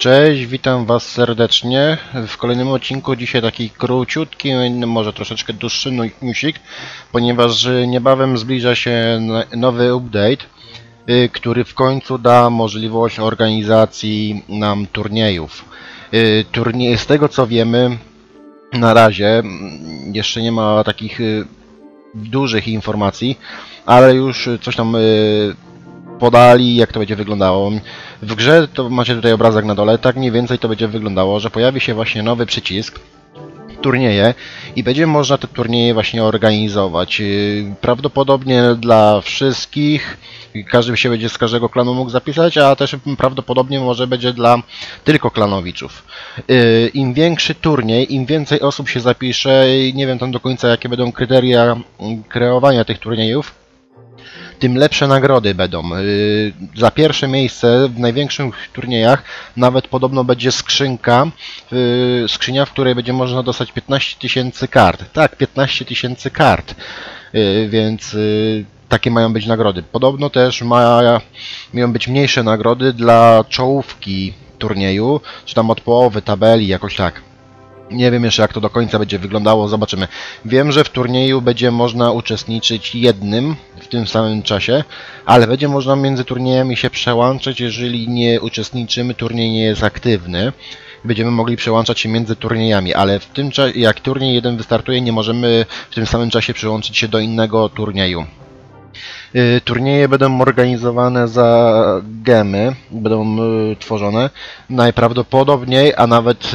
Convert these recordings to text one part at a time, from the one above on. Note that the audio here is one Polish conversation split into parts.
Cześć, witam Was serdecznie w kolejnym odcinku. Dzisiaj taki króciutki, może troszeczkę dłuższy newsik, ponieważ niebawem zbliża się nowy update, który w końcu da możliwość organizacji nam turniejów. Z tego co wiemy, na razie jeszcze nie ma takich dużych informacji, ale już coś tam podali, jak to będzie wyglądało. W grze, to macie tutaj obrazek na dole, tak mniej więcej to będzie wyglądało, że pojawi się właśnie nowy przycisk, turnieje, i będzie można te turnieje właśnie organizować. Prawdopodobnie dla wszystkich, każdy się będzie z każdego klanu mógł zapisać, a też prawdopodobnie może będzie dla tylko klanowiczów. Im większy turniej, im więcej osób się zapisze, nie wiem tam do końca jakie będą kryteria kreowania tych turniejów, tym lepsze nagrody będą. Za pierwsze miejsce w największych turniejach nawet podobno będzie skrzynia, w której będzie można dostać 15 000 kart. Tak, 15 000 kart. Więc takie mają być nagrody. Podobno też mają być mniejsze nagrody dla czołówki turnieju, czy tam od połowy tabeli, jakoś tak. Nie wiem jeszcze jak to do końca będzie wyglądało, zobaczymy. Wiem, że w turnieju będzie można uczestniczyć jednym w tym samym czasie, ale będzie można między turniejami się przełączać, jeżeli nie uczestniczymy, turniej nie jest aktywny. Będziemy mogli przełączać się między turniejami, ale w tym czasie, jak turniej jeden wystartuje, nie możemy w tym samym czasie przyłączyć się do innego turnieju. Turnieje będą organizowane za gemy, będą tworzone. Najprawdopodobniej, a nawet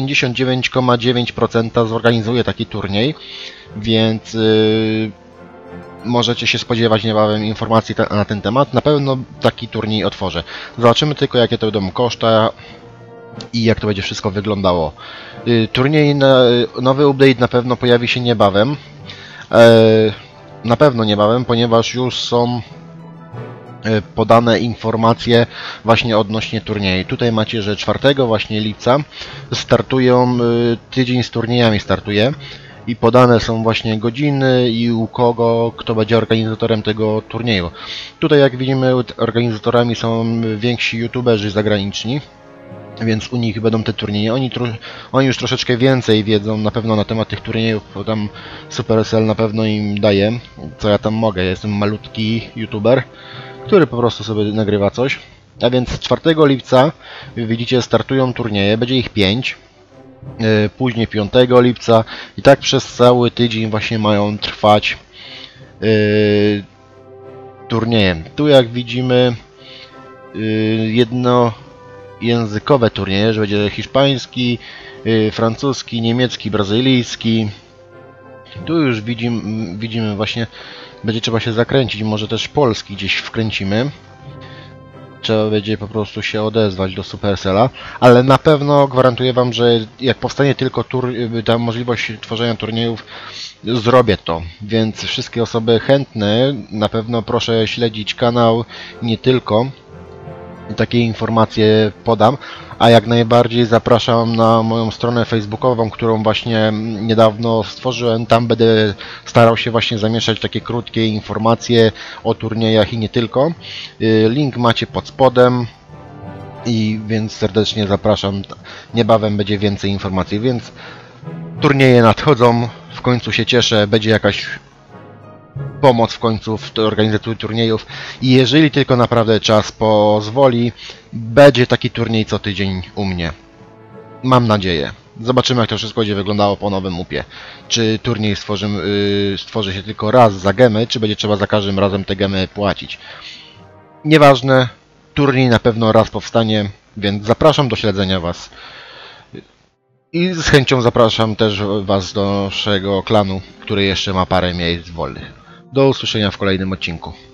99,9% zorganizuje taki turniej, więc możecie się spodziewać niebawem informacji na ten temat. Na pewno taki turniej otworzę. Zobaczymy tylko jakie to będą koszty i jak to będzie wszystko wyglądało. Turniej, nowy update na pewno pojawi się niebawem. Na pewno niebawem, ponieważ już są podane informacje właśnie odnośnie turnieju. Tutaj macie, że 4 właśnie lipca startują, tydzień z turniejami startuje i podane są właśnie godziny i u kogo, kto będzie organizatorem tego turnieju. Tutaj jak widzimy, organizatorami są więksi youtuberzy zagraniczni, więc u nich będą te turnieje. Oni już troszeczkę więcej wiedzą na pewno na temat tych turniejów, bo tam Supercell na pewno im daje, co ja tam mogę. Ja jestem malutki youtuber, który po prostu sobie nagrywa coś. A więc 4 lipca, widzicie, startują turnieje, będzie ich 5. Później 5 lipca i tak przez cały tydzień właśnie mają trwać turnieje. Tu jak widzimy językowe turnieje, że będzie hiszpański, francuski, niemiecki, brazylijski. Tu już widzimy właśnie, będzie trzeba się zakręcić, może też polski gdzieś wkręcimy. Trzeba będzie po prostu się odezwać do Supercella, ale na pewno gwarantuję Wam, że jak powstanie tylko ta możliwość tworzenia turniejów, zrobię to. Więc wszystkie osoby chętne, na pewno proszę śledzić kanał, nie tylko. Takie informacje podam, a jak najbardziej zapraszam na moją stronę facebookową, którą właśnie niedawno stworzyłem. Tam będę starał się właśnie zamieszczać takie krótkie informacje o turniejach i nie tylko. Link macie pod spodem i więc serdecznie zapraszam. Niebawem będzie więcej informacji, więc turnieje nadchodzą. W końcu się cieszę, będzie jakaś pomoc w końcu w organizacji turniejów i jeżeli tylko naprawdę czas pozwoli, będzie taki turniej co tydzień u mnie. Mam nadzieję. Zobaczymy jak to wszystko będzie wyglądało po nowym upie. Czy turniej stworzy się tylko raz za gemy, czy będzie trzeba za każdym razem te gemy płacić. Nieważne, turniej na pewno raz powstanie, więc zapraszam do śledzenia Was. I z chęcią zapraszam też Was do naszego klanu, który jeszcze ma parę miejsc wolnych. Do usłyszenia w kolejnym odcinku.